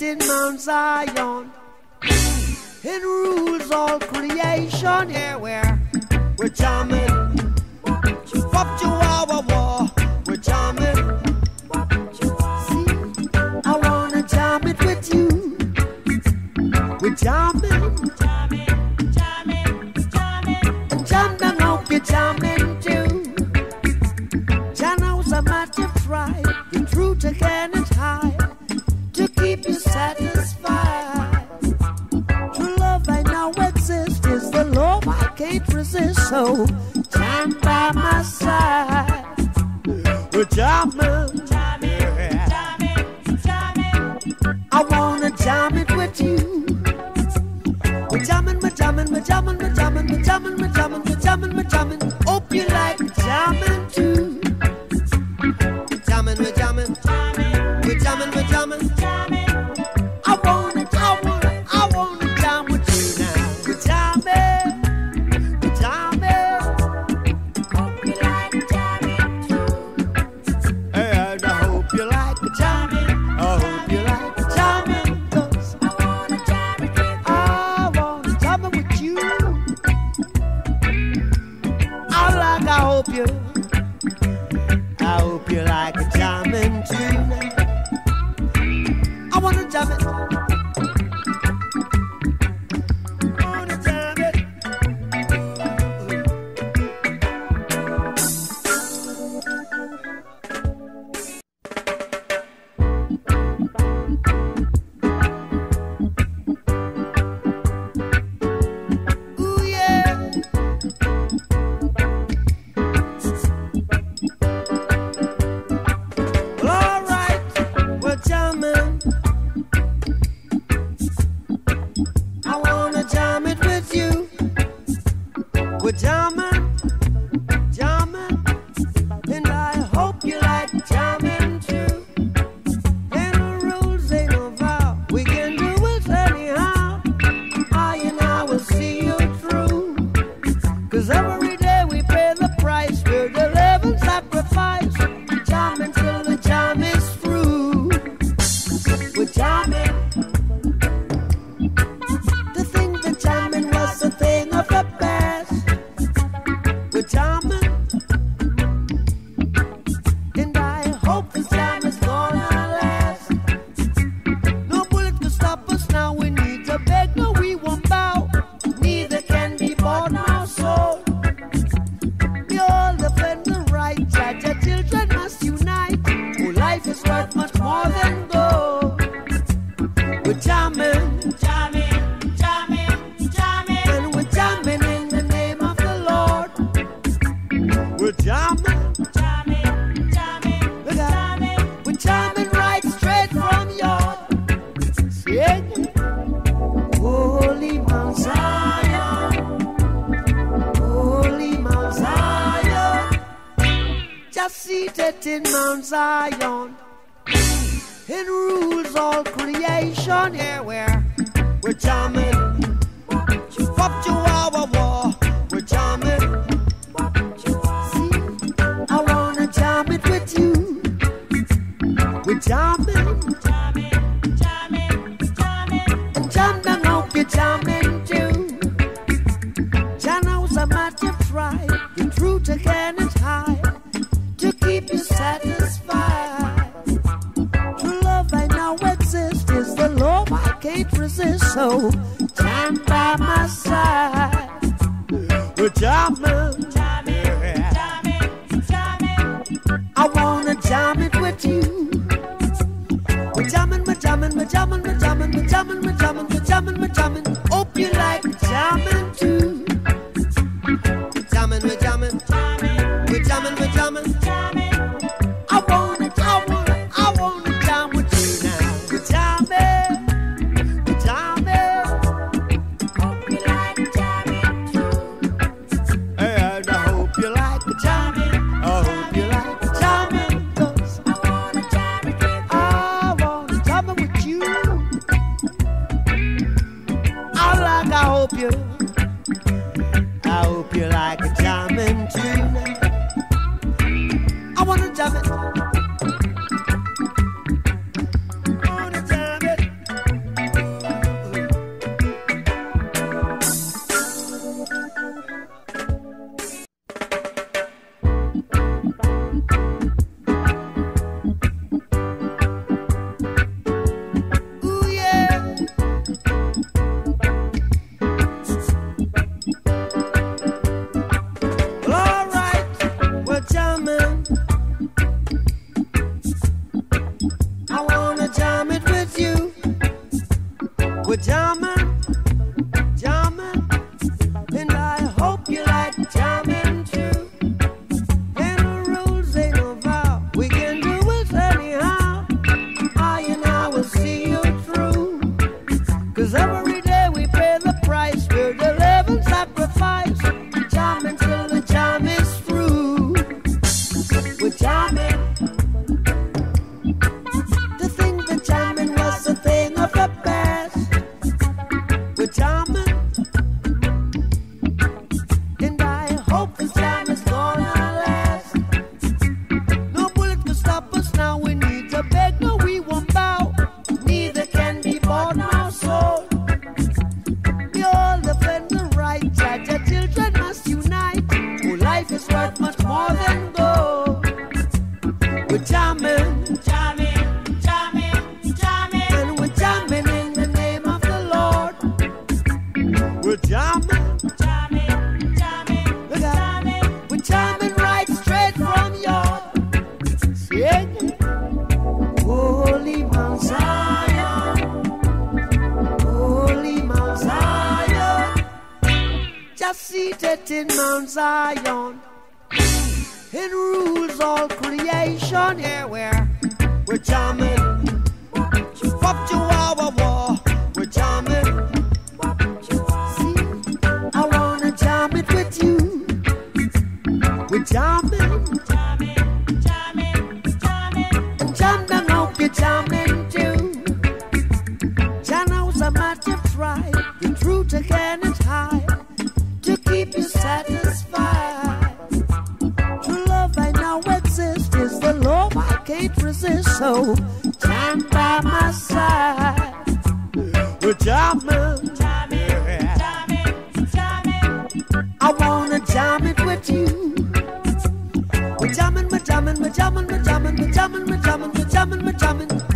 seated in Mount Zion and rules all creation. Yeah, we're jamming. Wop chihuahua, we're jamming. See, I wanna jam it with you. We're jamming. And jam down, hope you're jamming too. Jano's a matter of pride. The truth again is high to keep you satisfied. True love I know exists is the love I can't resist. So jam by my side. We're jamming. I wanna jam it with you. We're jamming, we're jamming, we're jamming, we're jamming, we're jamming, we're jamming, we're jamming, we're jamming. Hope you like jamming too. We're jamming, we're jamming, we're jamming, we're jamming. I wanna jam with you now. We're jamming, we're jamming. Hope you like jamming too. And I hope you like jamming. I hope you like jamming. 'Cause I wanna jam with you. I wanna jam with you. I hope you like jamming too. I wanna jam it. I wanna jam it. Ooh yeah. Well, all right, we're jamming. I wanna jam it with you. We're jamming, jamming, and I hope you like jamming too. Ain't no rules, ain't no vow. We can do it anyhow. I and I will see you through. 'Cause every day we pay the price. We're the living sacrifice. Jamming till the jam is through. We're jamming. To think that jamming was a thing of the past. We're jamming. And I hope this jam is gonna last. No bullet can stop us now. We need to beg, no we won't bow. Neither can be bought nor sold. We all defend the right. Judge our children must unite. Oh, life is worth much more than gold. We're jamming, jamming, jamming, jamming, and we're jamming in the name of the Lord. We're jamming, jamming, jamming, jamming. We're jamming right straight from your Holy Mount Zion, Holy Mount Zion. Just seated in Mount Zion and rules all creation. Yeah, we're jamming. Wop chihuahua, we're jamming. See, I wanna jam it with you. We're jamming. And jam down, hope you're jamming too. Jano's a matter of pride. The truth again is high to keep you satisfied. True love I know exists is the love I can't resist. So jam by my side. We're jamming. I wanna jam it with you. We're jamming, we're jamming, we're jamming, we're jamming, we're jamming, we're jamming, we're jamming, we're jamming. Hope you like jamming too. We're jamming, we're jamming, we're jamming, we're jamming. I wanna jam with you now. We're jamming, we're jamming. Hope you like jamming too. And I hope you like jamming. I hope you like jamming. 'Cause I wanna jam it with you. I wanna jam it with you. I hope you like jamming too. I wanna jam it. I wanna jam it. We're jamming, jamming, and I hope you like jamming too. And the rules ain't no vow, we can do it anyhow. I and I will see you through. 'Cause every day we pay the price, we're the living sacrifice. Jamming till the jam is through. We're jamming. To think that jamming was a thing of the past. We're jamming, and I hope this jam is gonna last. No bullet can stop us now. We need to beg, no, we won't bow. Neither can be bought nor sold. We all defend the right. Judge, our children must unite. Oh, life is worth much more than gold. We're jamming, jamming, jamming, jamming, and we're jamming in the name of the Lord. We're jamming, jamming, jamming, jamming. We're jamming right straight from your singing. Holy Mount Zion, Holy Mount Zion, just seated in Mount Zion. It rules all creation. Yeah, we're jamming. Wop chihuahua, we're jamming. See, I wanna jam it with you. We're jamming, jamming, jamming, jamming, and jam them hope you're jamming too. Jano's a matter of try. The truth again is high to keep you satisfied. True love I know exists is the love I can't resist. So jam by my side. We're jamming, jamming, jamming, jamming. I wanna jam it with you. We're jamming, we're jamming, we're jamming, we're jamming, we're jamming, we're jamming, we're jamming, we're jamming.